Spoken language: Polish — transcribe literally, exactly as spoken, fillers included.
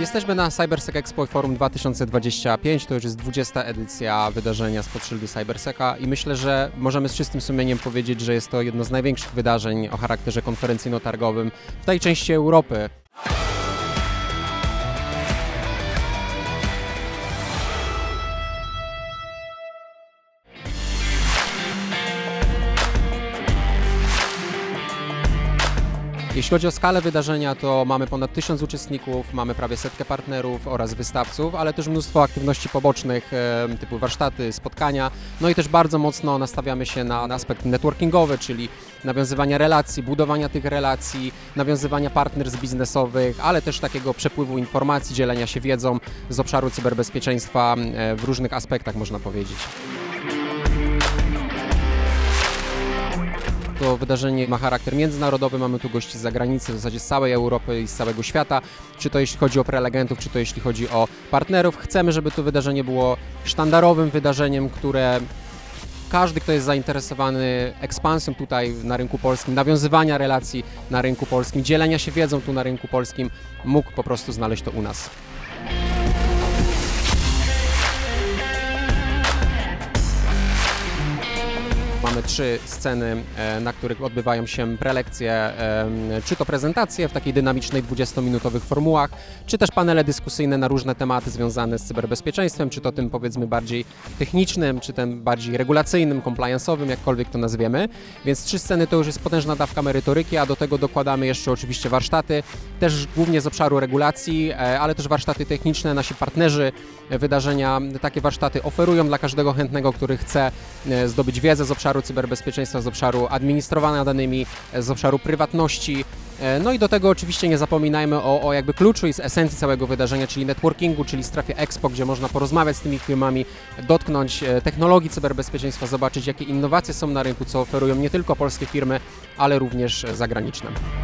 Jesteśmy na CyberSec Expo Forum dwa tysiące dwadzieścia pięć, to już jest dwudziesta edycja wydarzenia spod szyldu CyberSeca i myślę, że możemy z czystym sumieniem powiedzieć, że jest to jedno z największych wydarzeń o charakterze konferencyjno-targowym w tej części Europy. Jeśli chodzi o skalę wydarzenia, to mamy ponad tysiąc uczestników, mamy prawie setkę partnerów oraz wystawców, ale też mnóstwo aktywności pobocznych typu warsztaty, spotkania. No i też bardzo mocno nastawiamy się na aspekt networkingowy, czyli nawiązywania relacji, budowania tych relacji, nawiązywania partnerstw biznesowych, ale też takiego przepływu informacji, dzielenia się wiedzą z obszaru cyberbezpieczeństwa w różnych aspektach, można powiedzieć. To wydarzenie ma charakter międzynarodowy, mamy tu gości z zagranicy, w zasadzie z całej Europy i z całego świata, czy to jeśli chodzi o prelegentów, czy to jeśli chodzi o partnerów. Chcemy, żeby to wydarzenie było sztandarowym wydarzeniem, które każdy, kto jest zainteresowany ekspansją tutaj na rynku polskim, nawiązywania relacji na rynku polskim, dzielenia się wiedzą tu na rynku polskim, mógł po prostu znaleźć to u nas. Mamy trzy sceny, na których odbywają się prelekcje, czy to prezentacje w takiej dynamicznej dwudziestominutowych formułach, czy też panele dyskusyjne na różne tematy związane z cyberbezpieczeństwem, czy to tym powiedzmy bardziej technicznym, czy tym bardziej regulacyjnym, compliance'owym, jakkolwiek to nazwiemy. Więc trzy sceny to już jest potężna dawka merytoryki, a do tego dokładamy jeszcze oczywiście warsztaty, też głównie z obszaru regulacji, ale też warsztaty techniczne. Nasi partnerzy wydarzenia takie warsztaty oferują dla każdego chętnego, który chce zdobyć wiedzę z obszaru cyberbezpieczeństwa, z obszaru administrowania danymi, z obszaru prywatności. No i do tego oczywiście nie zapominajmy o, o jakby kluczu i z esencji całego wydarzenia, czyli networkingu, czyli strefie Expo, gdzie można porozmawiać z tymi firmami, dotknąć technologii cyberbezpieczeństwa, zobaczyć jakie innowacje są na rynku, co oferują nie tylko polskie firmy, ale również zagraniczne.